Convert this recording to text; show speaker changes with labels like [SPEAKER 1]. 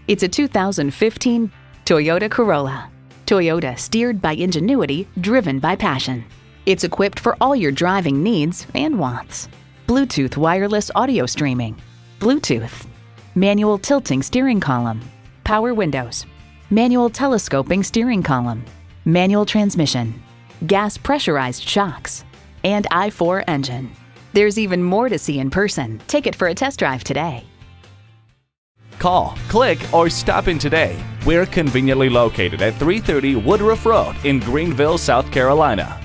[SPEAKER 1] It's a 2015 Toyota Corolla. Toyota, steered by ingenuity, driven by passion. It's equipped for all your driving needs and wants. Bluetooth wireless audio streaming, Bluetooth, manual tilting steering column, power windows, manual telescoping steering column, manual transmission, gas pressurized shocks, and i4 engine. There's even more to see in person. Take it for a test drive today.
[SPEAKER 2] Call, click, or stop in today. We're conveniently located at 330 Woodruff Road in Greenville, South Carolina.